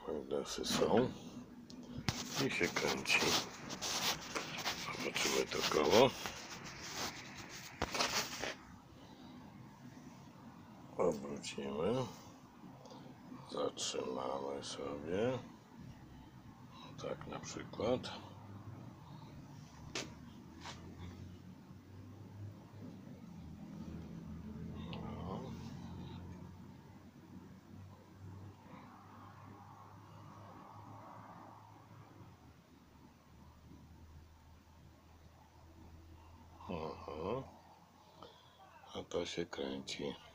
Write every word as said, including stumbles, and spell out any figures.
magnesy są i się kręci. Zobaczymy to koło. Obrócimy, zatrzymamy sobie, tak na przykład. No. Aha. A to się kręci.